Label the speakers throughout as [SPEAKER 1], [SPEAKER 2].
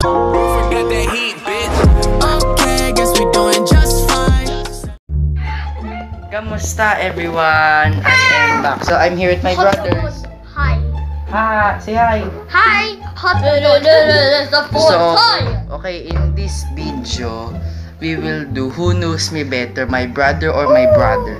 [SPEAKER 1] Forget that heat, bitch. Okay, guess we doing just fine.
[SPEAKER 2] Kamusta everyone? I am back. So I'm here with my brothers.
[SPEAKER 3] Hi.
[SPEAKER 2] Hi, say hi.
[SPEAKER 3] Hi. Hot the
[SPEAKER 2] So,
[SPEAKER 3] time.
[SPEAKER 2] okay, in this video, we will do Who Knows Me Better, my brother or my brother.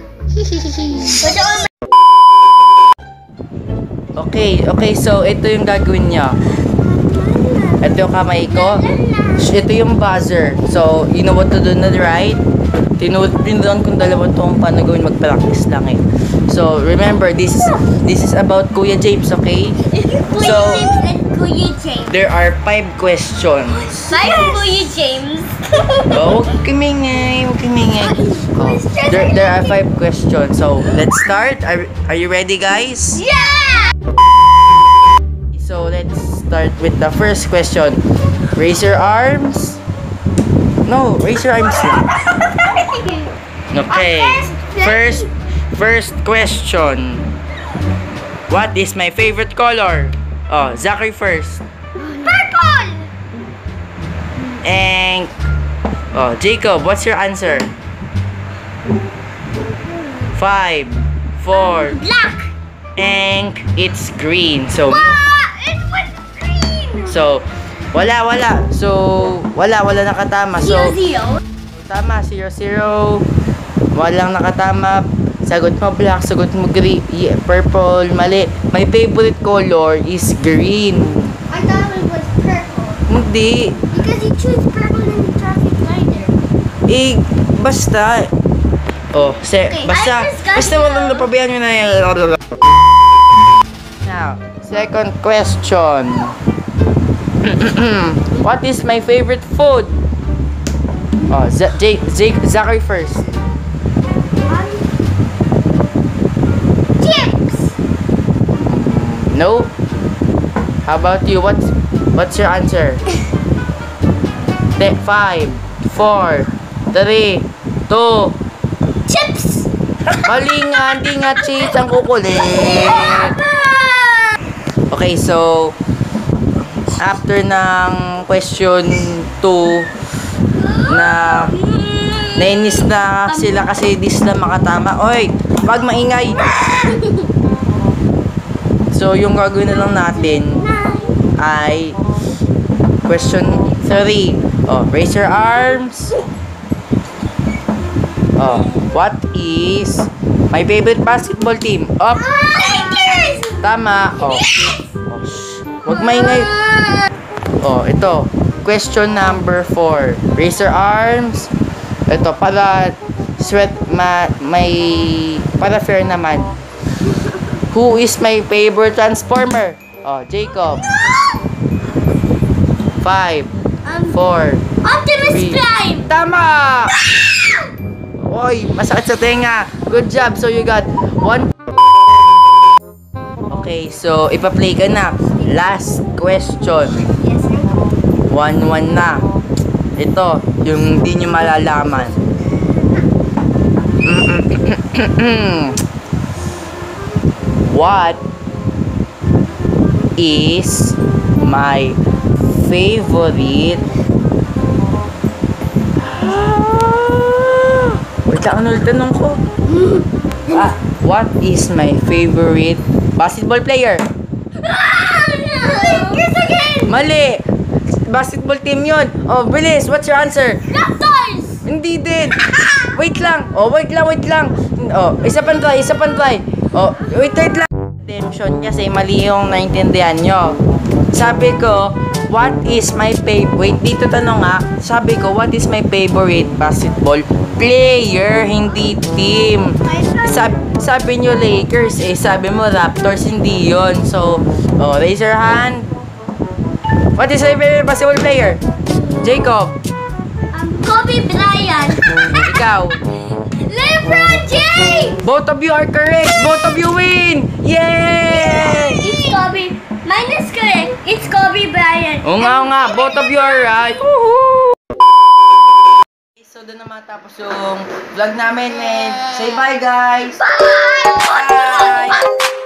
[SPEAKER 2] Okay, so ito yung gagawin niya. Ito yung kamay ko. Ito yung buzzer. So, you know what to do na, right? Tinutunan kung dalawa itong paano gawin, mag-practice lang eh. So, remember, this is about Kuya James, okay? So,
[SPEAKER 3] Kuya James.
[SPEAKER 2] there are 5 questions.
[SPEAKER 3] Hi, Kuya James.
[SPEAKER 2] Oh, huwag kamingay. Oh, there are 5 questions. So, let's start. Are you ready, guys?
[SPEAKER 3] Yeah!
[SPEAKER 2] So, let's start with the first question. Raise your arms. No, raise your arms lang. Okay. First question. What is my favorite color? Oh, Zachary first.
[SPEAKER 3] Purple!
[SPEAKER 2] And oh, Jacob, what's your answer? 5, 4,
[SPEAKER 3] Black!
[SPEAKER 2] and it's green. So,
[SPEAKER 3] It was green!
[SPEAKER 2] so wala. So, wala nakatama. So,
[SPEAKER 3] Zero.
[SPEAKER 2] tama, 0-0. Walang nakatama. Sagot mo black, sagot mo green, purple, mali. My favorite color is green.
[SPEAKER 3] I thought it was purple.
[SPEAKER 2] Hindi.
[SPEAKER 3] Because you choose purple in the traffic light there.
[SPEAKER 2] Basta. Oh,
[SPEAKER 3] Okay,
[SPEAKER 2] basta
[SPEAKER 3] I just got
[SPEAKER 2] walang napabayaan nyo na yan. Now, second question. What is my favorite food? Oh, Zachary first.
[SPEAKER 3] Chips!
[SPEAKER 2] No. How about you? What's your answer? 5, 4, 3, 2.
[SPEAKER 3] Chips!
[SPEAKER 2] Mali nga, hindi nga cheese ang kukulit. Okay, so after ng question 2 na nainis na sila kasi di sila makatama. Oy, wag maingay. So yung gagawin na lang natin ay question 3. Oh, raise your arms. Oh, what is my favorite basketball team? Up. Tama. Oh. Wag maingay. Oh, ito. Question number 4. Raise your arms. Ito, para para fair naman. Who is my favorite transformer? Oh, Jacob. 5, 4,
[SPEAKER 3] Optimus
[SPEAKER 2] 3.
[SPEAKER 3] Prime!
[SPEAKER 2] Tama! Oy, masakit sa tenga. Good job. So you got 1. Okay, so ipa-play ka na. Last question.
[SPEAKER 3] Yes, sir.
[SPEAKER 2] 1-1 na. Ito, yung hindi nyo malalaman. What is my favorite? Wait lang, ano ulit tanong ko? What is my favorite basketball player?
[SPEAKER 3] Lakers again!
[SPEAKER 2] Mali! Basketball team yun. Oh, bilis. What's your answer?
[SPEAKER 3] Raptors!
[SPEAKER 2] Hindi din. Wait lang. Oh, wait lang. Oh, isa pang try. Oh, wait lang. Attention kasi mali yung naintindihan nyo. Sabi ko, what is my favorite? Dito tanong nga. Sabi ko, what is my favorite basketball player? Hindi team. Sabi nyo Lakers eh. Sabi mo Raptors. Hindi yon. So, oh, raise your hand. What is my favorite basketball player? Jacob.
[SPEAKER 3] Kobe Bryant.
[SPEAKER 2] Ikaw.
[SPEAKER 3] LeBron James!
[SPEAKER 2] Both of you are correct. Both of you win. Yay!
[SPEAKER 3] It's Kobe. Mine is correct. It's Kobe Bryant.
[SPEAKER 2] Oo nga. Both of you are right. Woohoo! So, doon na matapos yung vlog namin. And say bye, guys.
[SPEAKER 3] Bye!
[SPEAKER 2] Bye!